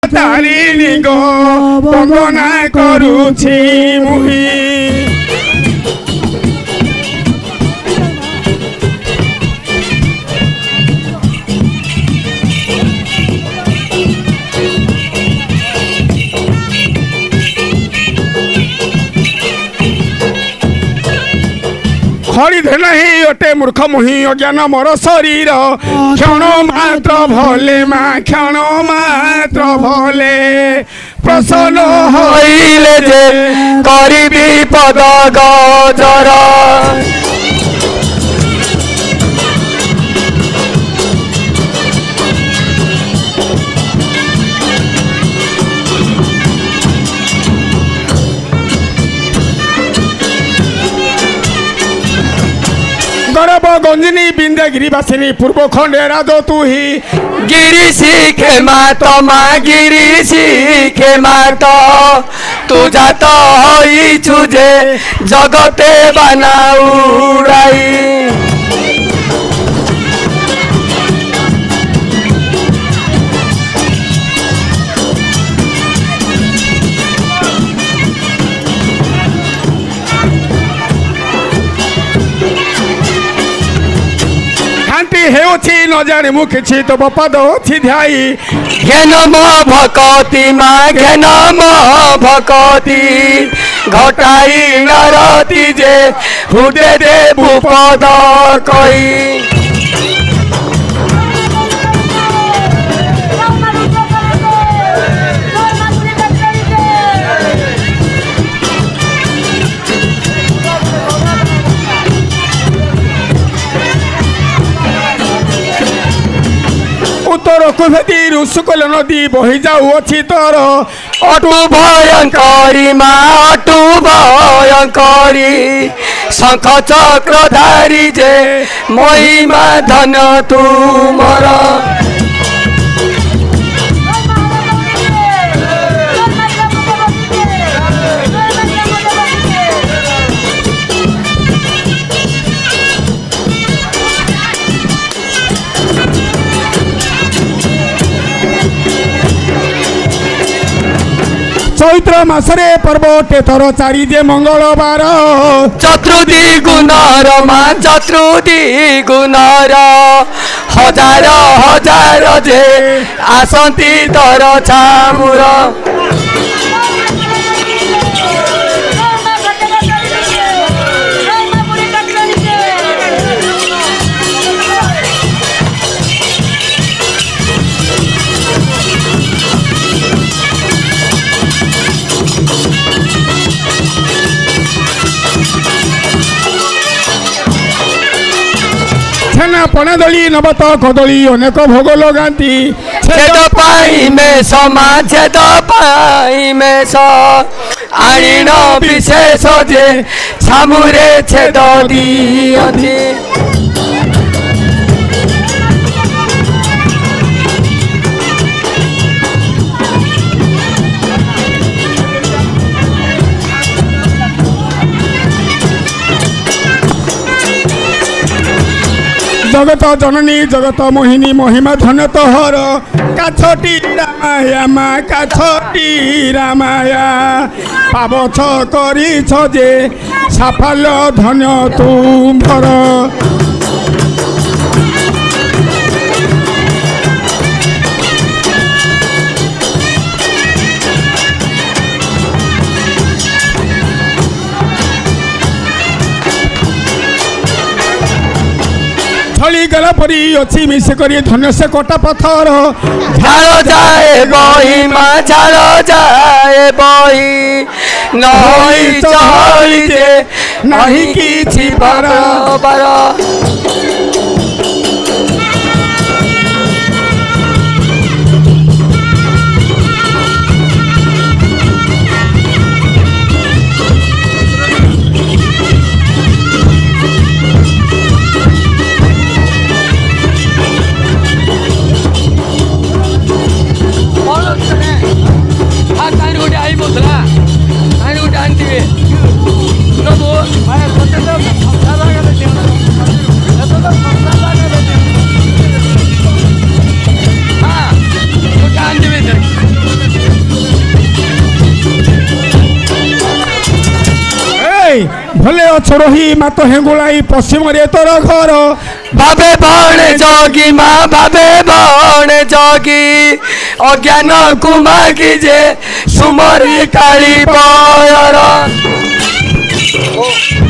तारिणी गो वंदना करुछि मुहि खड़ी धे नहीं अटे मूर्ख मुहि अज्ञान मोर शरीर क्षण मात्र भले माँ क्षण मात्र भले प्रसन्न होइले जे करिबी पद गजर गौरव गंजनी बिंदे गिरिवासिनी पूर्व खंडे राजो तू ही गिरी सीखे मातमा गिरी सीखे मात तू जात होई छुजे जगते बनाउराई न जाने मु किछि तो पद अछि ध्याई घेन म भकति मा घेन म भकति घटाई नरती जे हुदे देबु पद कई उत्तर कुभेदी रुसुकल नदी बही जाऊ अछि तोर अटु भयंकरी मा अटु भयंकरी शंख चक्रधारी जे महिमा धन तुमर चैत्र मासरे पर्व टेथर चारि जे मंगलबार चतुर्दी गुणर मा चतुर्दी गुणर हजार हजार जे आसंती तर छामुर छेना पणादली नबत कदली अनेक भोग लगाती छेद पाई में समा छेद पाई में स आईन विशेष जे छामुरे छेद दियति जगत जननी जगत मोहिनी महिमा धन तोहर काछटी रामाया मा काछटी रामाया पावछ करिछ जे साफल धन तुमर थली गला परी अच्छी मिस करी धन्य से कोटा पत्थर झाड़ जाए बही मा झाड़ जाए बही नहीं चली जे नहीं किछि बराबर भले अछरोही मातो हेंगुलाई पश्चिम रे तोर घर भावे बणे जोगी माँ भावे बणे जोगी अज्ञान कुमागी जे सुमरी काली पयर